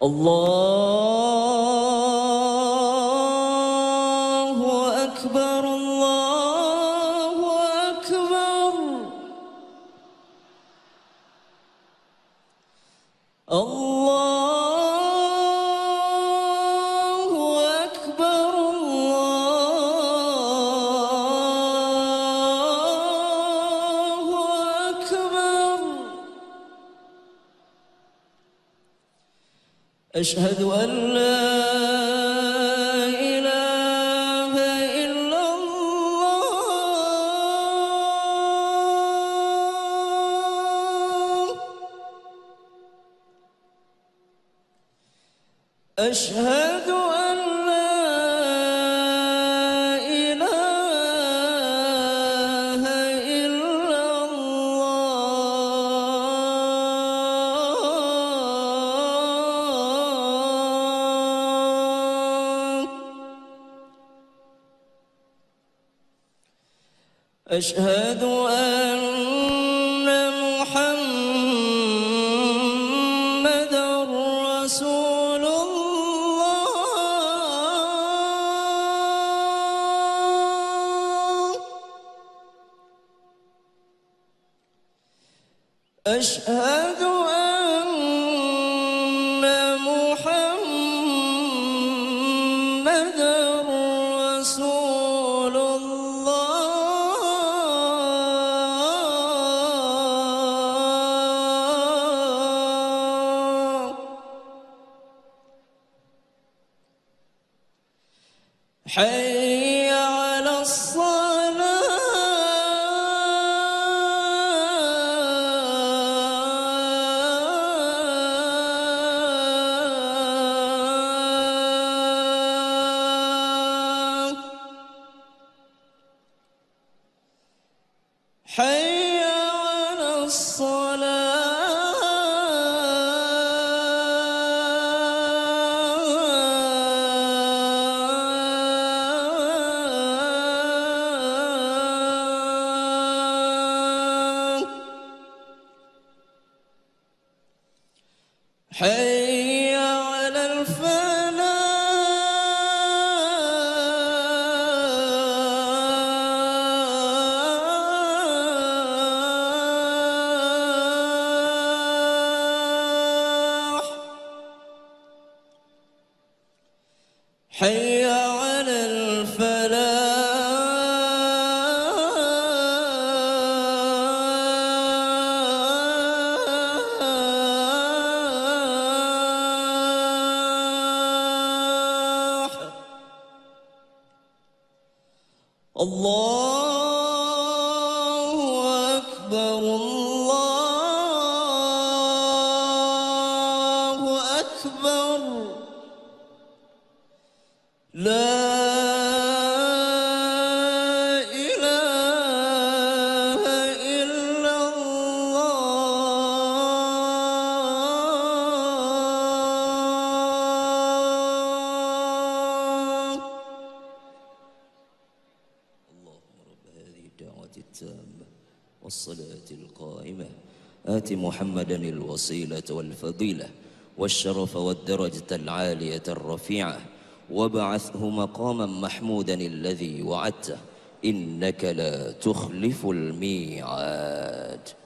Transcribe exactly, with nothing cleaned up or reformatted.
الله أكبر الله أكبر الله أكبر الله أكبر. أشهد أن لا إله إلا الله. أشهد أن لا إله إلا الله. أشهد أن محمدًا رسول الله. أشهد أن محمدًا رسول الله. حي على الصلاة. حي على الصلاة. حي على الفلاح. حي على الفلاح. الله أكبر الله أكبر. لا إله إلا الله. اللهم رب هذه الدعوة التامة والصلاة القائمة آت محمدا الوسيلة والفضيلة والشرف والدرجة العالية الرفيعة وابعثه مقاما محمودا الذي وعدته إنك لا تخلف الميعاد.